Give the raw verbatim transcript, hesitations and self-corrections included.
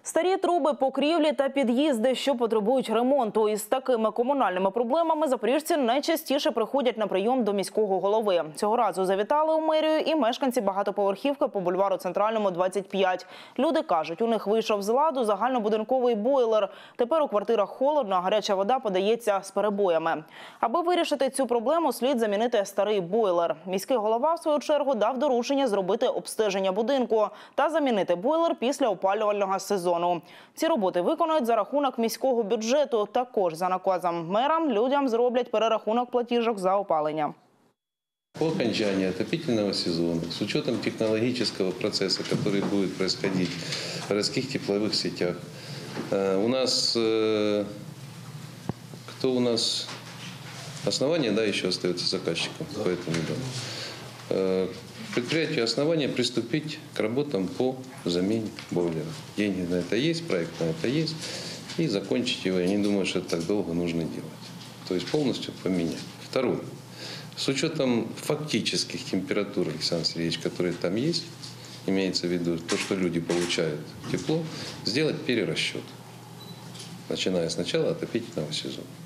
Старі труби, покрівлі та під'їзди, що потребують ремонту. Із такими комунальними проблемами запоріжці найчастіше приходять на прийом до міського голови. Цього разу завітали у мерію і мешканці багатоповерхівки по бульвару Центральному, двадцять п'ять. Люди кажуть, у них вийшов з ладу загальнобудинковий бойлер. Тепер у квартирах холодно, а гаряча вода подається з перебоями. Аби вирішити цю проблему, слід замінити старий бойлер. Міський голова, в свою чергу, дав доручення зробити обстеження будинку та замінити бойлер після опалювального сезону. Ці роботи виконують за рахунок міського бюджету. Також за наказом мера людям зроблять перерахунок платіжок за опалення. По окончании отопительного сезона, с учетом технологического процесса, который будет происходить в городских тепловых сетях, у нас, кто у нас, основание, да, еще остается заказчиком по этому дому. Предприятию основания приступить к работам по замене бойлера. Деньги на это есть, проект на это есть, и закончить его. Я не думаю, что это так долго нужно делать. То есть полностью поменять. Второе. С учетом фактических температур, Александр Сергеевич, которые там есть, имеется в виду то, что люди получают тепло, сделать перерасчет, начиная с начала отопительного сезона.